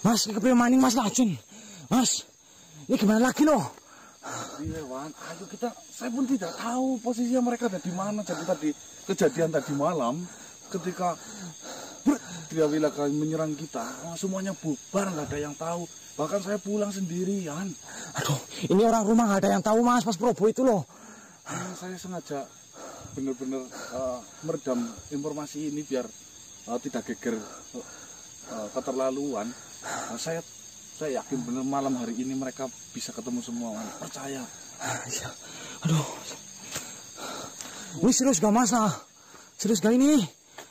Mas, kepriye maning Mas Lajun. Mas, ini gimana lagi loh? Iya Wan, ayo saya pun tidak tahu posisinya mereka ada di mana. Jadi tadi kejadian tadi malam ketika dia bilang menyerang kita, semuanya bubar, nggak ada yang tahu. Bahkan saya pulang sendirian. Aduh, ini orang rumah nggak ada yang tahu Mas Probo itu loh. Saya sengaja benar-benar meredam informasi ini biar tidak geger keterlaluan. Saya yakin benar malam hari ini mereka bisa ketemu semua, Wan. Percaya. Aduh, ini serius gak Mas? Serius gak ini?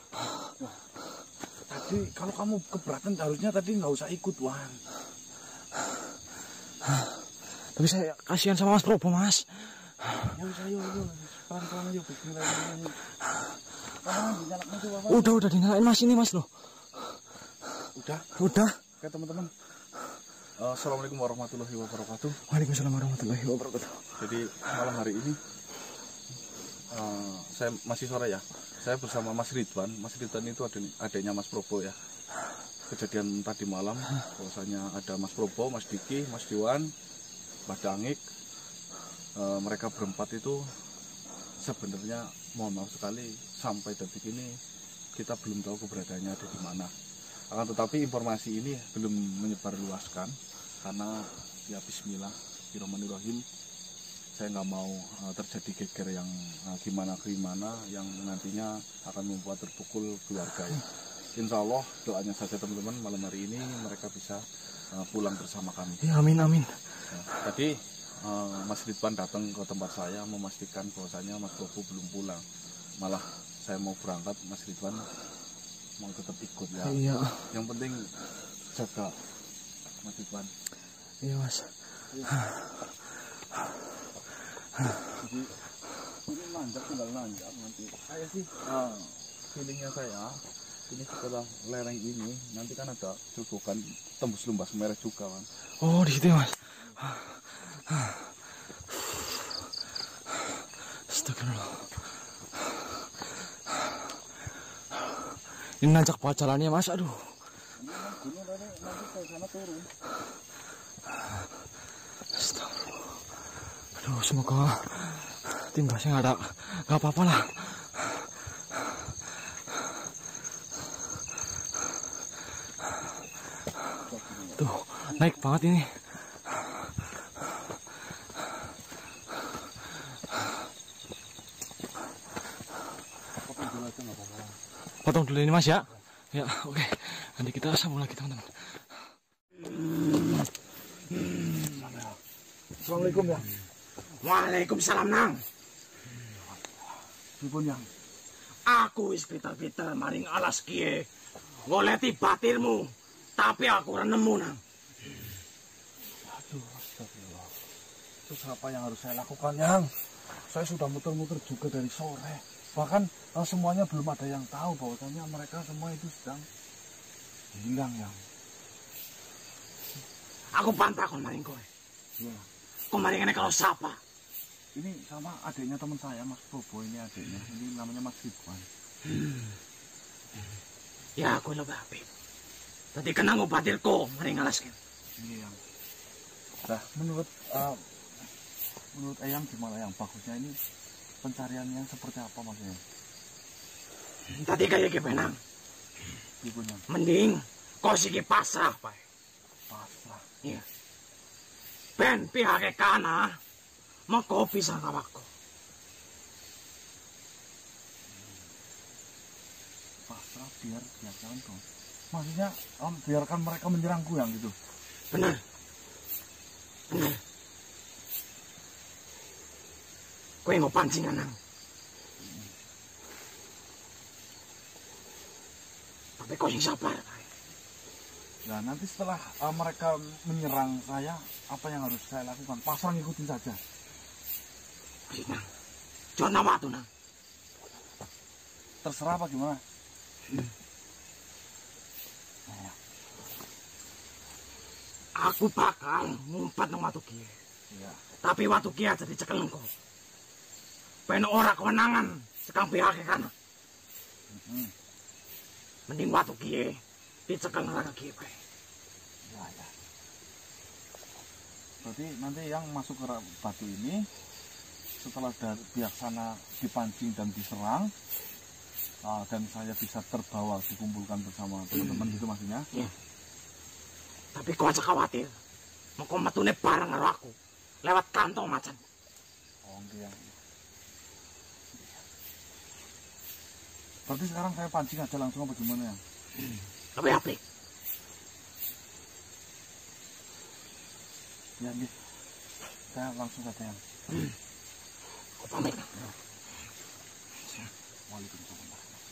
Tadi kalau kamu keberatan harusnya tadi nggak usah ikut, Wan. Tapi saya kasihan sama Mas Probo, Mas. Yuk, pelan-pelan yuk, bismillahirrahmanirrahim. Udah dinyalain Mas ini Mas loh. Udah. Oke teman-teman. Assalamualaikum warahmatullahi wabarakatuh. Waalaikumsalam warahmatullahi wabarakatuh. Jadi malam hari ini saya masih sore ya. Saya bersama Mas Ridwan. Mas Ridwan itu adiknya Mas Probo ya. Kejadian tadi malam, bahwasanya ada Mas Probo, Mas Diki, Mas Diwan, Mas Dangik. Mereka berempat itu sebenarnya mohon maaf sekali sampai detik ini kita belum tahu keberadaannya ada di mana. Akan tetapi informasi ini belum menyebarluaskan karena ya Bismillahirrahmanirrahim. Saya nggak mau terjadi geger yang gimana yang nantinya akan membuat terpukul keluarga ya. Insya Allah doanya saja teman-teman malam hari ini mereka bisa pulang bersama kami. Ya, amin. Nah, tadi Mas Ridwan datang ke tempat saya memastikan bahwasanya Mas Probo belum pulang. Malah saya mau berangkat, Mas Ridwan mau tetap ikut ya. Iya. Yang penting jaga Mas Ridwan. Iya Mas. Jadi ini tinggal nanjak nanti. Saya sih feelingnya saya ini setelah lereng ini nanti kan ada cucukan tembus lembah Semeru juga kan. Oh di situ Mas. Astagfirullah. Ini nanjak banget jalannya Mas, aduh. Gunung nanti ke sana turun. Astagfirullah. Aduh, semoga timbasnya nggak apa-apa lah. Tuh, naik banget ini. Potong dulu ini Mas ya. Ya, oke. Nanti kita sambung lagi teman-teman. Assalamualaikum ya. Waalaikumsalam nang. Pripun yang? Aku wis pital-pital maring alas kiye. Ngoleti batirmu, tapi aku ora nemu nang. Aduh, astagfirullah. Terus apa yang harus saya lakukan yang? Saya sudah muter-muter juga dari sore. Bahkan semuanya belum ada yang tahu bahwasanya mereka semua itu sedang hilang yang. Aku bantah kon maring kowe. Ya. Kok maring ngene kalau siapa? Ini sama adiknya teman saya Mas Probo ini adiknya. Ini namanya Mas Ridwan. Ya aku lebih apik. Tadi kena ngobatirku maring alas kiye. Iya yang. Nah, menurut Eyang gimana yang bagusnya ini pencariannya seperti apa maksudnya? Tadi kayak gimana? Ibunya. Mending kau siki pasrah Pak. Pasrah. Iya. Ben pihak kana mengko bisa ngawakku. Pasrah biar contoh. Maksudnya biarkan mereka menyerangku yang gitu. Benar. Kowe mau pancingan nang. Tapi kau sing sabar. Nah nanti setelah mereka menyerang saya, apa yang harus saya lakukan? Pasrah ngikutin saja. Nang. Jangan nama tuh nang. Terserah apa gimana? Nah, aku bakal ngumpat nang watu kiye. iya. Tapi watu kiye aja dicekel engko. Ben ora kewenangan sekang pihak kan. Mending watu kiye dicekel nang kiye bae. Ya. Berarti nanti yang masuk ke batu ini setelah dari pihak sana dipancing dan diserang, dan saya bisa terbawa dikumpulkan bersama teman-teman gitu maksudnya. Ya. Tapi kau aja khawatir. Mau kau matune bareng karo aku lewat kantong macan. Oh iya. Berarti sekarang saya pancing aja langsung apa gimana ya? Lebih apik. Ya nih. Saya langsung saja yang. Kau pamit. Waalaikumsalam.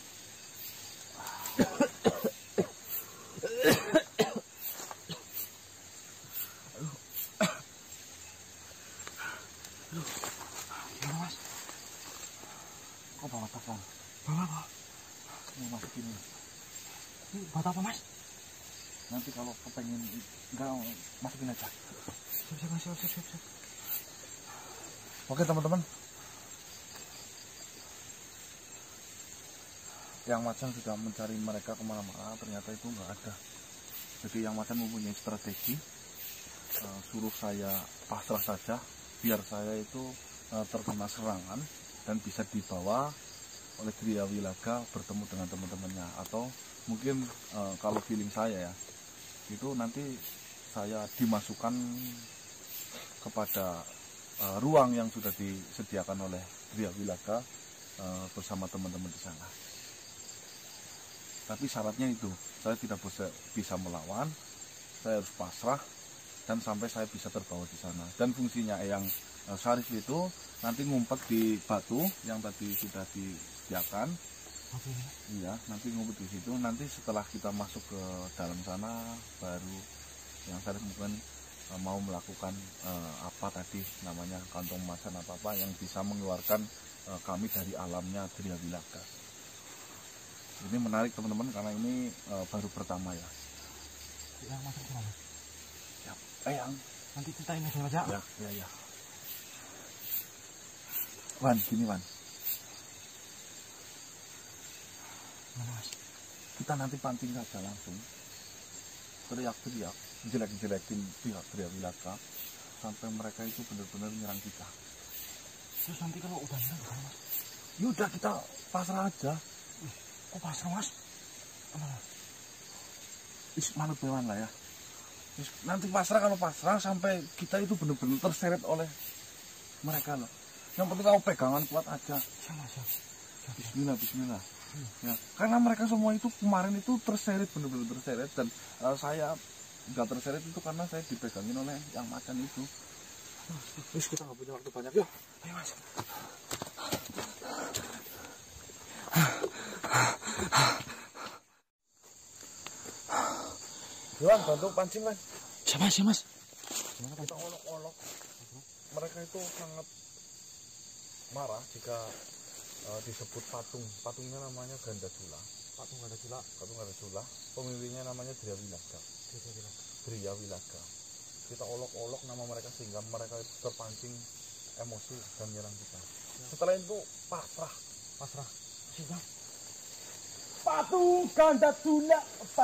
Gimana Mas? Kok bawa tas Bang? Bawa apa? Mau masukin ini. Ini buat apa Mas? Nanti kalau kepengen enggak masukin aja. Siap. Oke teman-teman. Yang macan sudah mencari mereka kemana-mana, ternyata itu nggak ada. Jadi yang macan mempunyai strategi, suruh saya pasrah saja, biar saya itu terkena serangan dan bisa dibawa oleh Gria Wilaga bertemu dengan teman-temannya. Atau mungkin kalau feeling saya ya, itu nanti saya dimasukkan kepada ruang yang sudah disediakan oleh Gria Wilaga bersama teman-teman di sana. Tapi syaratnya itu, saya tidak bisa melawan, saya harus pasrah dan sampai saya bisa terbawa di sana. Dan fungsinya yang Syarif itu nanti ngumpet di batu yang tadi sudah disediakan. Iya, nanti ngumpet di situ. Nanti setelah kita masuk ke dalam sana, baru yang Syarif mungkin mau melakukan apa tadi namanya kantong macan apa yang bisa mengeluarkan kami dari alamnya Gria Wilaga. Ini menarik teman-teman karena ini baru pertama ya. Yang masuk kemana? Siap. Yang Nanti ceritain aja. Ya. Wan, gini Wan. Mana Mas? Kita nanti pancing saja langsung. Teriak-teriak, jelek-jelekin pihak Gria Wilaga sampai mereka itu benar-benar menyerang kita. Terus nanti kalau udah nyerang gimana Mas? Yaudah kita pasrah aja. Kok pasrah Mas? Kemana? Manut bewan lah ya. Nanti pasrah, kalau pasrah sampai kita itu benar-benar terseret oleh mereka loh. Yang penting kamu pegangan kuat aja. Siap. Bismillah. Ya, karena mereka semua itu kemarin itu terseret, benar-benar terseret, dan saya nggak terseret itu karena saya dipegangin oleh yang macan itu. Terus kita nggak punya waktu banyak, yuk. Ayo Mas. Yohan, bantu pancing kan? Siapa sih Mas? Kita olok-olok. Mereka itu sangat marah jika disebut patung. Patungnya namanya Ganda Sula. Patung Ganda Sula. Pemimpinnya namanya Gria Wilaga. Kita olok-olok nama mereka sehingga mereka itu terpancing emosi dan menyerang kita. Setelah itu pasrah. Siap. Patung Ganda Sula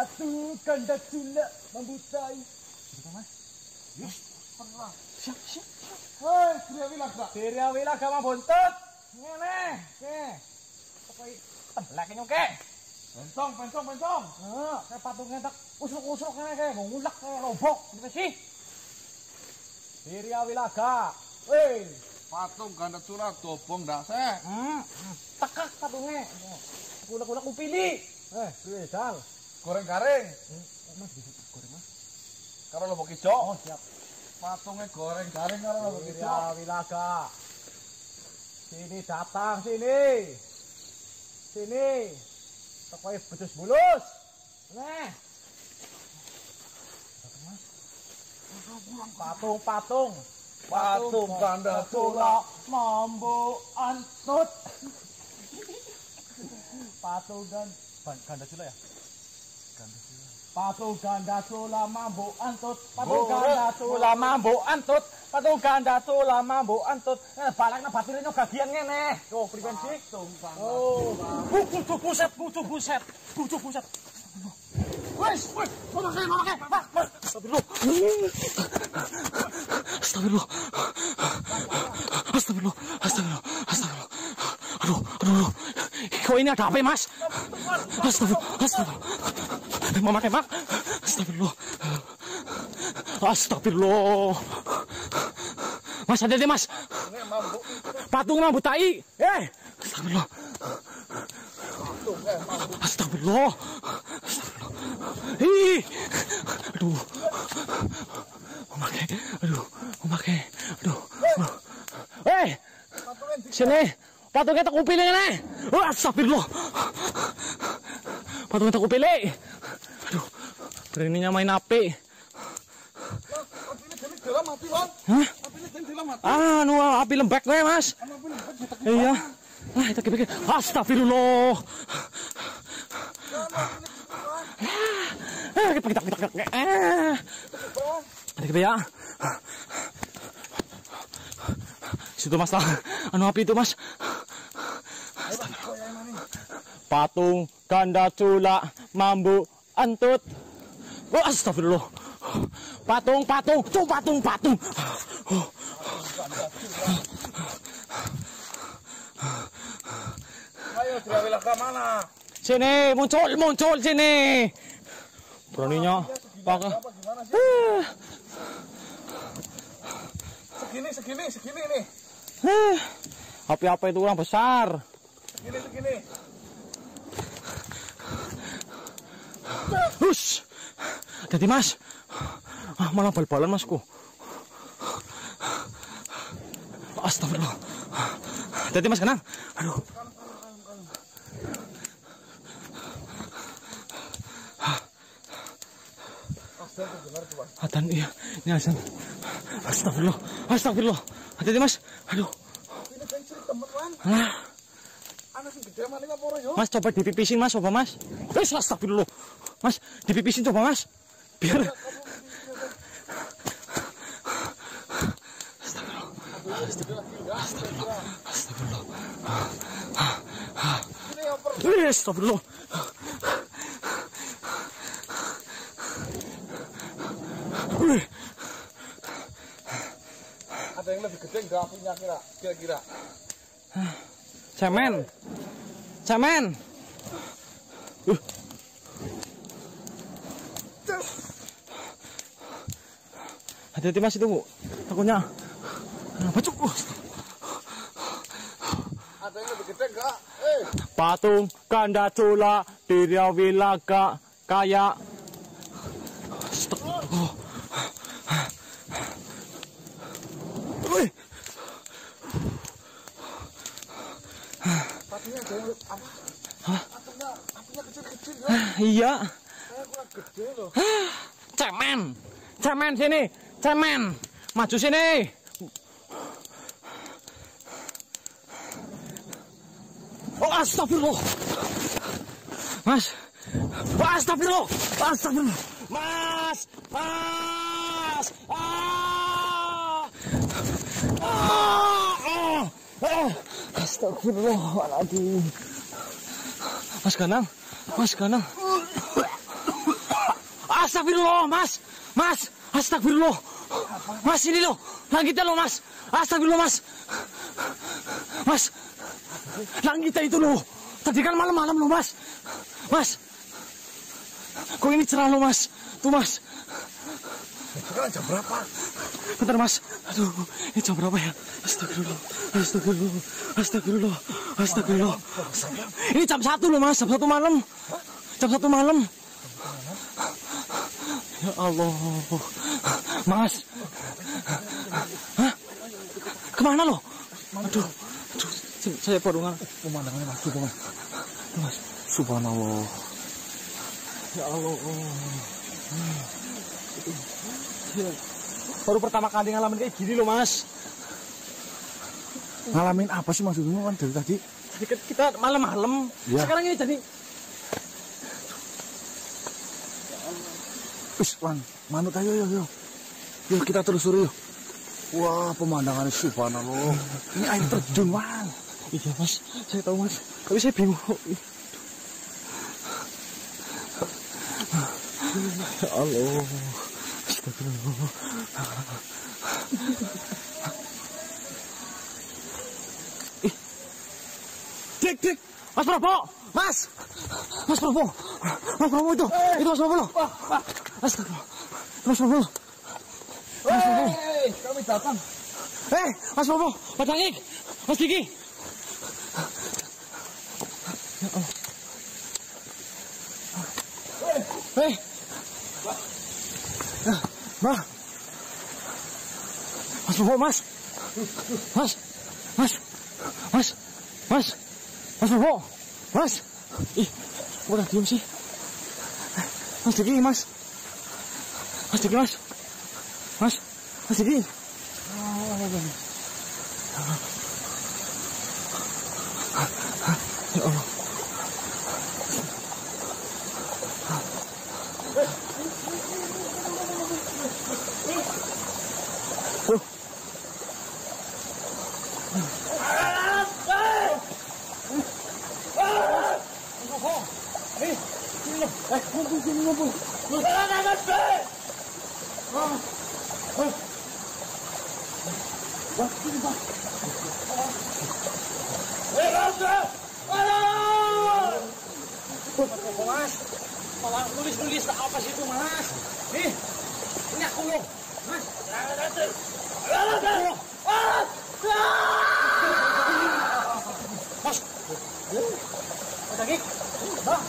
membutai. Siapa Mas? Yes, pernah. Siap. Hei, Gria Wilaga mabontot. Ngene, ke. Pokoke temblek nyuke. Pencong. Kayak patungnya tak usruk-usruk ngene ke, ngulak kayak lobok. Ngene sih. Gria Wilaga. Hei, Patung Ganda Sula dobong dasek. tekak patungnya. Kulak-kulak upili. Piye dal? Goreng garing. Mas bisa goreng Mas. Karo lobok ijo. Oh, siap. Patungnya goreng garing karo lobok ijo. Gria Wilaga. Sini datang sini. Tokoe becus bulus. Nah. Patung Ganda Sula mambo antut. Patung Ganda Sula ya? Patung Ganda Sula mambo antut. Patung Ganda Sula mambo antut. Balakna batirnya gagian ngene. Tuh frekuensi. Oh, buset. Wes, memakai. Astagfirullah. Astagfirullah. Astagfirullah. Astagfirullah. Astagfirullah. Aduh. Kok ini ada apa, Mas? Astagfirullah. Memakai, Mak. Astagfirullah. Astagfirullah. Mas, hati-hati, Mas. Patung mambu tai. Astagfirullah. Astagfirullah. Ih. Aduh. Memakai. Aduh. Sini. Patungnya tak kupilih nih. Astagfirullah. Patungnya tak kupilih. Aduh. Beraninya main api. Hah? Api lembek gue, Mas. Iya. Nah, kita pikir. Astagfirullah. Kita ya. Situ, Mas lah. Api itu, Mas. Patung ganda cula mambu antut. Astagfirullah. Patung. Ayo, Drawilah ke mana? Sini, muncul sini. Beraninya pakai. Segini nih. Api-api itu orang besar. Segini. Hush. Jadi, Mas. Malah bal-balan, Masku. Astagfirullah. Jadi, Mas, kenang. Aduh. Atan, iya. Ini azan. Astagfirullah. Hati-hati, Mas. Aduh. Mas, coba dipipisin, Mas. Coba, Mas. Astagfirullah. Mas, dipipisin coba, Mas. Biar. Astagfirullah. Ada yang lebih gede nggak punya kira-kira? Cemen. Hati-hati, Mas, itu, Bu. Takutnya. Baju. Ada yang lebih gede nggak? Patung ganda cula diriawilaga kaya. Astagfirullah. Patungnya ada yang apa? Patungnya kecil-kecil ya? Iya. Kurang gede loh. Cemen sini. Maju sini. Astagfirullah. Mas. Astagfirullah. Mas. Astagfirullahaladzim. Mas Ganang. Astagfirullah, Mas. Astagfirullah. Mas, ini loh. Langitnya loh, Mas. Astagfirullah, Mas. Langitnya itu loh. Tadi kan malam-malam loh, Mas. Kok ini cerah loh, Mas. Tuh, Mas. Sekarang jam berapa? Bentar, Mas. Aduh, ini jam berapa ya? Astagfirullah. Ini jam 1 loh, Mas. Jam 1 malam. Ya Allah. Mas. Hah? Kemana loh? Aduh. Saya baru Pemandangannya Mas, coba Mas. Subhanallah. Ya Allah. Baru pertama kali ngalamin kayak gini loh, Mas. Ngalamin apa sih maksudnya kan dari tadi? Tadi kita malam-malam. Ya. Sekarang ini jadi. Wan, manut ayo. Yuk kita telusuri yuk. Wah, pemandangannya subhanallah. Ini air terjun, Wan. Iya, Mas. Saya tahu, Mas. Tapi saya bingung. Ya Allah. Astagfirullah. Dik. Mas Prabu. Mas Prabu. Mas Prabu itu. Itu Mas Prabu loh. Astagfirullah. Mas Prabu. Hei, kami datang. Mas Prabu. Pak Tangik. Mas Diki. Ya Allah. Mas Prabu, Mas Prabu, Mas. Ih, udah diem sih. Mas Diki, Mas Diki. Ya Allah. Mas, malah nulis apa sih itu, Mas? Ini aku loh, Mas. Mas, lagi, bang.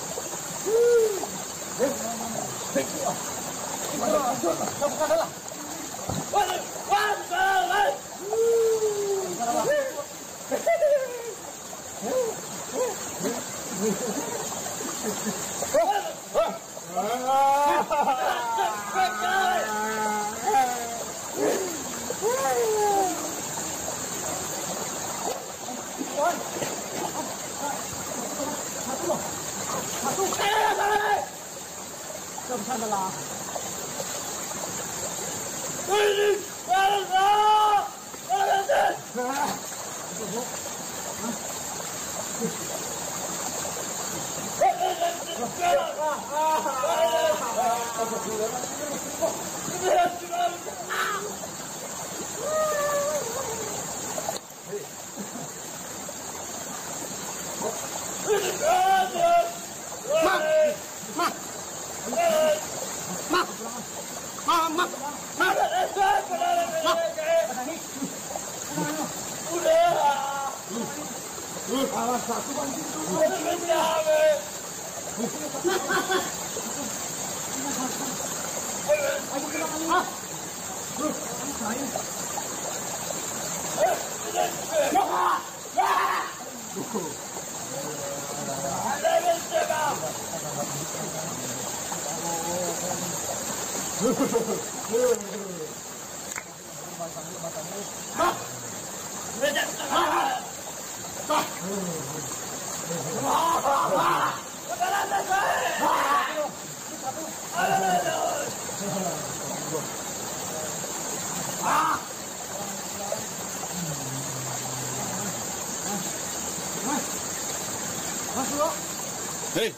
Hei,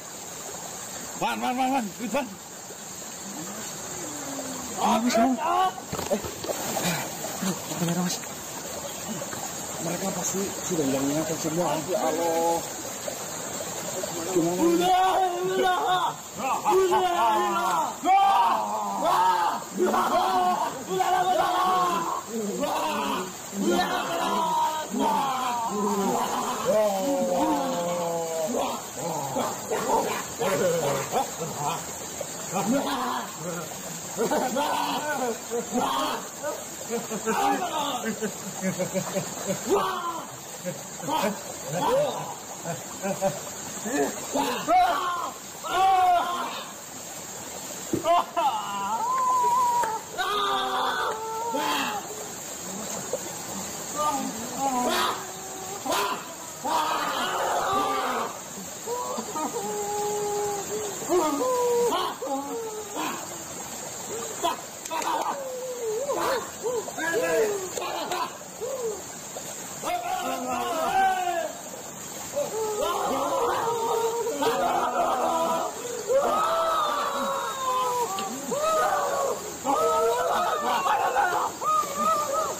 Wan, Ridwan. Mas, kamera Mas. Mereka pasti sudah hilang-hilang semua. Ya Allah.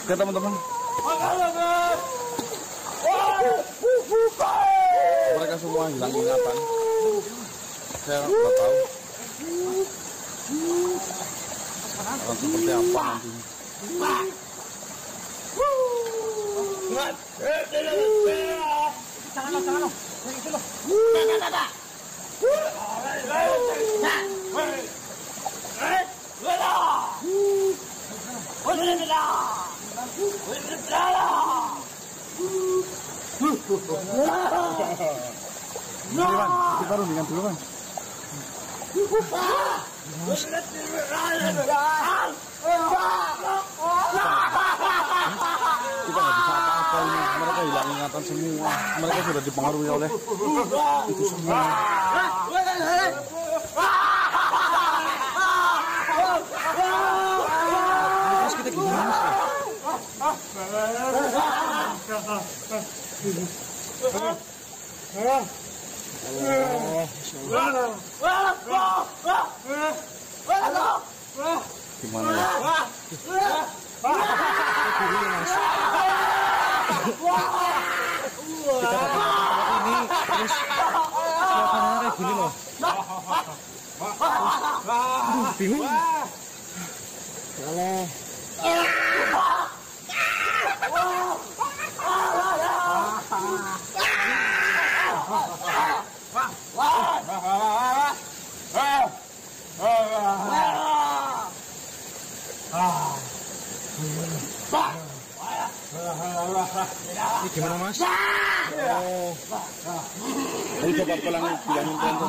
Oke teman-teman. Mereka semua hilang ingatan. Saya nggak tahu akan seperti apa nantinya. Jangan lo. Yang itu lo. Kita rundingan dulu kan. Kita nggak bisa apa-apa ini. Mereka hilang ingatan semua. Mereka sudah dipengaruhi oleh itu semua. Terus kita gimana sih? Gimana ya? Kita dapat ini terus suasananya kayak gini loh. Aduh, bingung. Ini gimana mas? Ini coba bilangin teman-teman.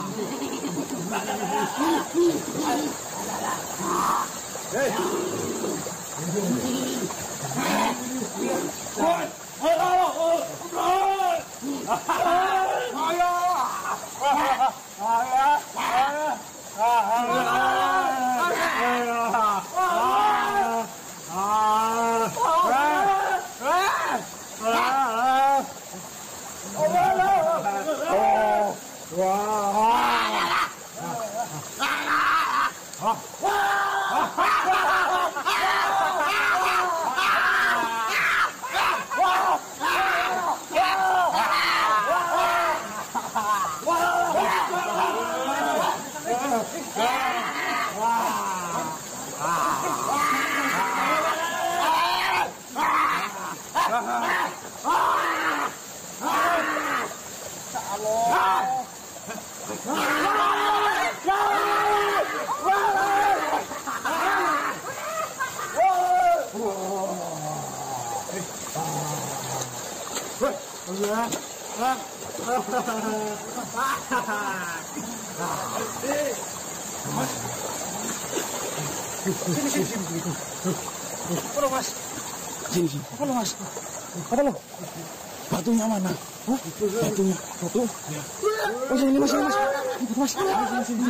Apa lo mas? Sini. Apa lo mas? Apa lo? Batunya mana? Oh, Batunya. batu. Oh sini mas, sini mas. Mas, sini.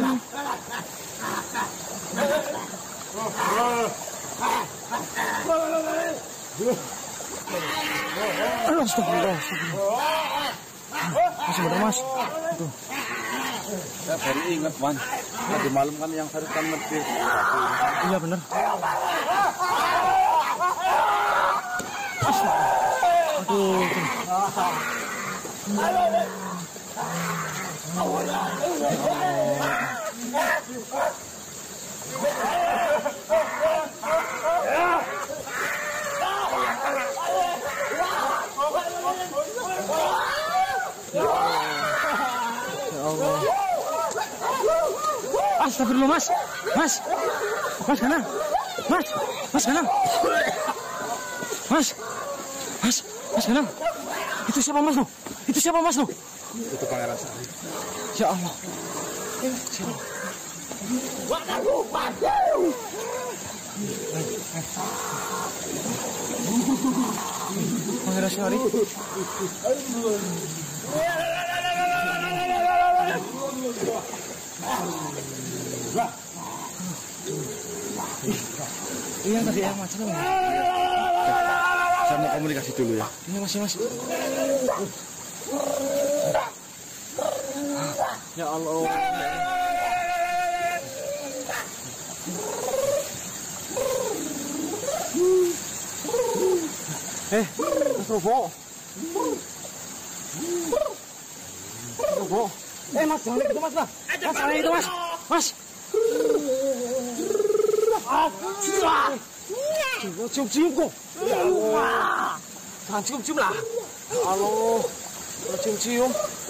Astagfirullah. Masih benar mas. Itu. Saya baru ingat man. Tadi malam kan yang harus kan ngerti. Iya benar. Aduh. Astagfirullah mas. Mas Ganang. Mas Ganang. Mas Ganang. Itu siapa mas lo? Itu Pangeran Sari. Ya Allah. Pangeran Sari. Iya tadi yang macam mana? Saya mau komunikasi dulu ya. Ini mas. Ya Allah. Mas Probo. Probo. Mas, jangan itu mas lah. Mas, jangan itu mas. Mas. Cium-cium kok. Jangan cium-cium lah. Halo. Cium-cium.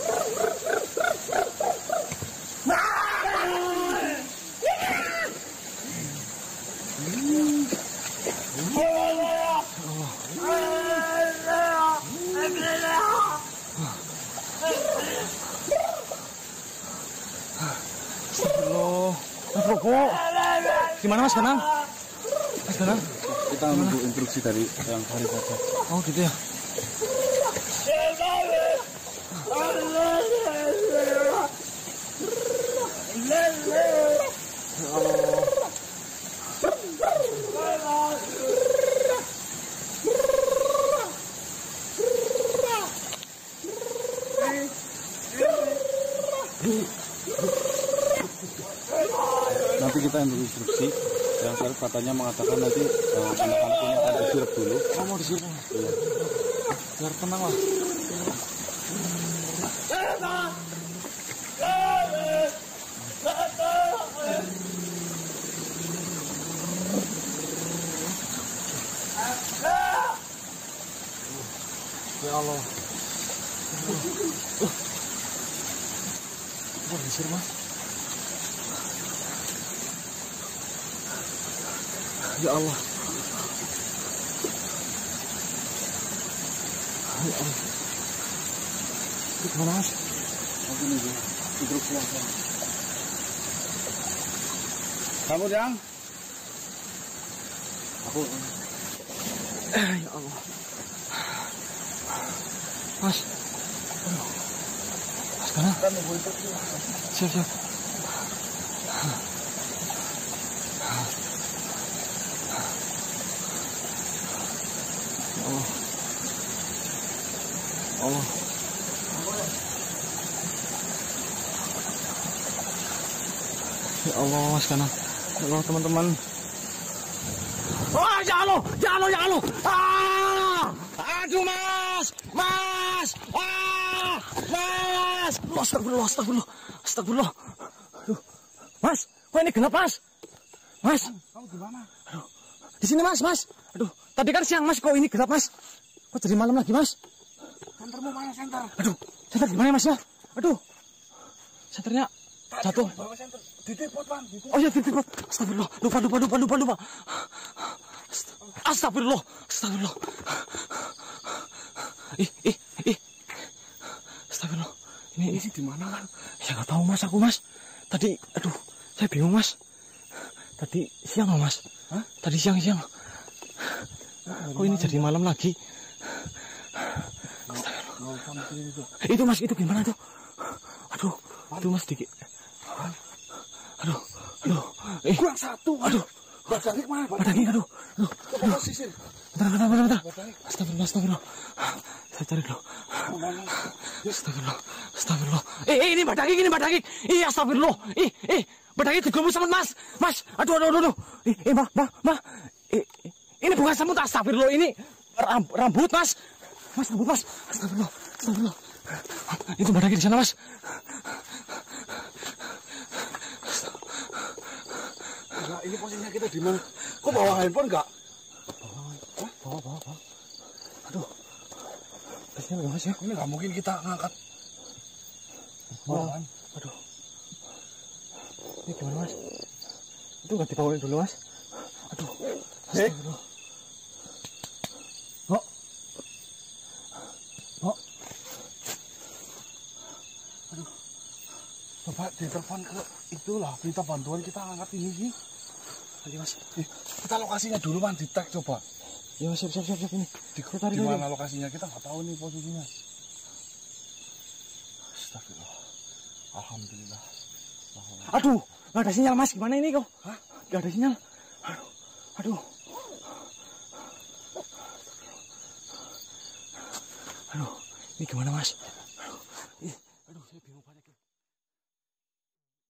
Astagfirullah. Mas Probo. Gimana Mas Ganang? Mas Ganang? Kita menunggu instruksi dari yang hari saja. Oh gitu ya. Nanti kita ambil instruksi. Yang Syarif katanya mengatakan nanti anak-anak ini akan disirap dulu. Oh, mau disirap? Iya. Biar tenang lah. Ya Allah. Mau disirap mas? Ya Allah. Ya Allah. Itu kemana mas? Aku nunggu instruksi yang sama. Kamu yang? Aku. Ya Allah. Mas. Mas mana? Siap. Allah. Ya Allah mas Ganang. Ya Allah teman-teman. Oh ya Allah. Aduh mas. Mas. Astagfirullah. Aduh. Mas, kok ini genap mas? Mas. Kamu gimana? Aduh. Di sini mas. Aduh. Tadi kan siang mas, kok ini genap mas? Kok jadi malam lagi mas? Sentermu mana senter? Aduh, senter gimana ya mas ya? Aduh, senternya jatuh. Bawa senter, ditipot bang. Oh iya ditipot. Astagfirullah, lupa. Astagfirullah. Ih. Astagfirullah. Ini Di mana bang? ya nggak tahu mas aku mas. Tadi, aduh, saya bingung mas. Tadi siang loh mas. Hah? Tadi siang. Kok ini jadi malam lagi? Itu mas, itu gimana tuh? Aduh, itu mas dikit. Aduh. Kurang satu. Aduh. Badangik mana? Badangik, aduh. Coba sisir. Bentar. Astagfirullah. Saya cari dulu. Astagfirullah. Ini badangik. Astagfirullah. Badangik digembus semut mas. Aduh. Mbak. Ini bukan semut, astagfirullah. Ini rambut mas. Rambut mas. Astagfirullah. Itu badangik di sana mas. Nah, ini posisinya kita di mana? Kok bawa handphone enggak? Bawa. Aduh. Kasihan nggak mas ya? Ini nggak mungkin kita ngangkat. Aduh. Ini gimana mas? Itu nggak dibawain dulu mas? Aduh. Astagfirullah. Aduh. Coba ditelepon ke itulah, minta bantuan kita angkat ini sih. Nanti mas. Kita lokasinya dulu man, di tag coba. Ya mas, siap ini. Di mana lokasinya kita nggak tahu nih posisinya. Astagfirullah. Alhamdulillah. Aduh, nggak ada sinyal mas. Gimana ini kok? Hah? Nggak ada sinyal. Aduh. Ini gimana mas?